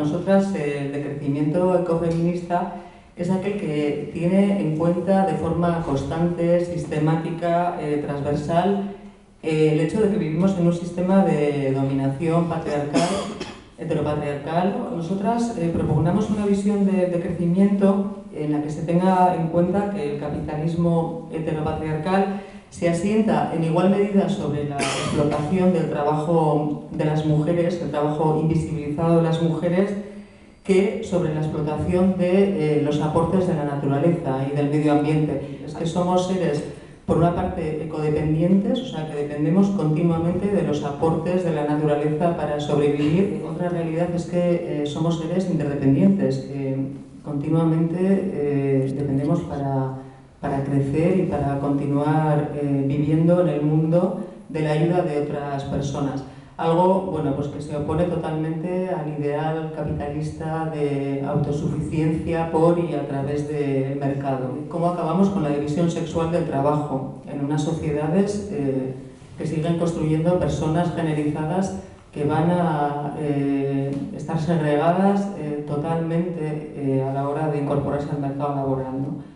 nosotras el de crecimiento ecofeminista es aquel que tiene en cuenta de forma constante, sistemática, transversal, el hecho de que vivimos en un sistema de dominación patriarcal, heteropatriarcal. Nosotras propugnamos una visión de crecimiento en la que se tenga en cuenta que el capitalismo heteropatriarcal se asienta en igual medida sobre la explotación del trabajo de las mujeres, el trabajo invisibilizado de las mujeres, que sobre la explotación de los aportes de la naturaleza y del medio ambiente. Es que somos seres, por una parte, ecodependientes, o sea, que dependemos continuamente de los aportes de la naturaleza para sobrevivir. Otra realidad es que somos seres interdependientes, que continuamente dependemos para crecer y para continuar viviendo en el mundo de la ayuda de otras personas. Algo pues que se opone totalmente al ideal capitalista de autosuficiencia por y a través del mercado. ¿Cómo acabamos con la división sexual del trabajo en unas sociedades que siguen construyendo personas generizadas que van a estar segregadas totalmente a la hora de incorporarse al mercado laboral, ¿no?